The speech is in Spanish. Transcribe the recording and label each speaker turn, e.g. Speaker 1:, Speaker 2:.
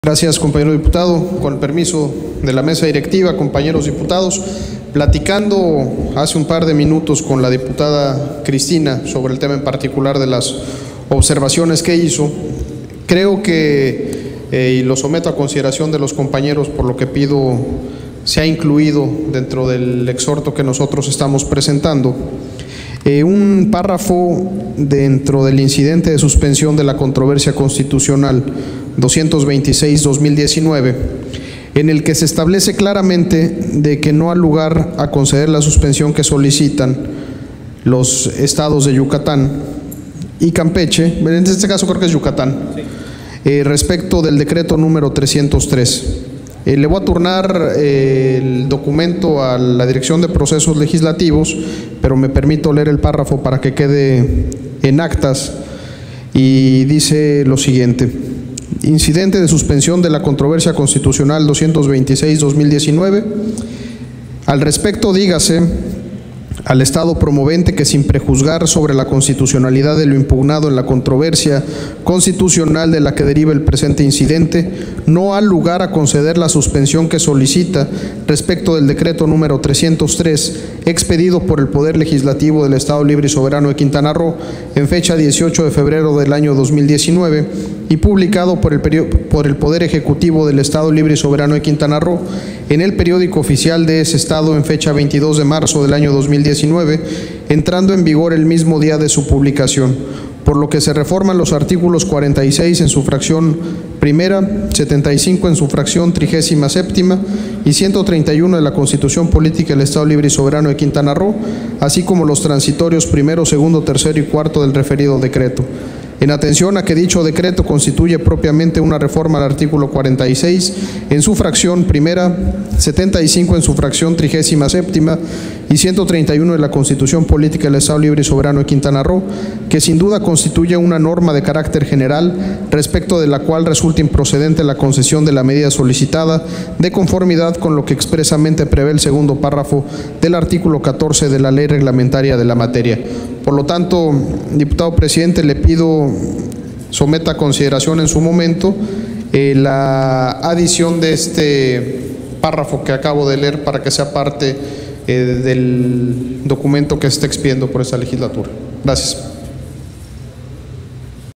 Speaker 1: Gracias, compañero diputado. Con el permiso de la mesa directiva, compañeros diputados, platicando hace un par de minutos con la diputada Cristina sobre el tema en particular de las observaciones que hizo, creo que, y lo someto a consideración de los compañeros, por lo que pido se ha incluido dentro del exhorto que nosotros estamos presentando, un párrafo dentro del incidente de suspensión de la controversia constitucional 226-2019, en el que se establece claramente de que no ha lugar a conceder la suspensión que solicitan los estados de Yucatán y Campeche, en este caso creo que es Yucatán, respecto del decreto número 303. Le voy a turnar el documento a la Dirección de Procesos Legislativos, pero me permito leer el párrafo para que quede en actas, y dice lo siguiente: incidente de suspensión de la controversia constitucional 226-2019. Al respecto, dígase al Estado promovente que, sin prejuzgar sobre la constitucionalidad de lo impugnado en la controversia constitucional de la que deriva el presente incidente, no ha lugar a conceder la suspensión que solicita respecto del decreto número 303, expedido por el Poder Legislativo del Estado Libre y Soberano de Quintana Roo en fecha 18 de febrero del año 2019 y publicado por el Poder Ejecutivo del Estado Libre y Soberano de Quintana Roo en el periódico oficial de ese Estado en fecha 22 de marzo del año 2019, entrando en vigor el mismo día de su publicación, por lo que se reforman los artículos 46 en su fracción primera, 75 en su fracción 37ª y 131 de la Constitución Política del Estado Libre y Soberano de Quintana Roo, así como los transitorios primero, segundo, tercero y cuarto del referido decreto. En atención a que dicho decreto constituye propiamente una reforma al artículo 46 en su fracción primera, 75 en su fracción 37ª y 131 de la Constitución Política del Estado Libre y Soberano de Quintana Roo, que sin duda constituye una norma de carácter general respecto de la cual resulta improcedente la concesión de la medida solicitada, de conformidad con lo que expresamente prevé el segundo párrafo del artículo 14 de la Ley Reglamentaria de la materia. Por lo tanto, diputado presidente, le pido someta a consideración en su momento la adición de este párrafo que acabo de leer para que sea parte del documento que se está expidiendo por esta legislatura. Gracias.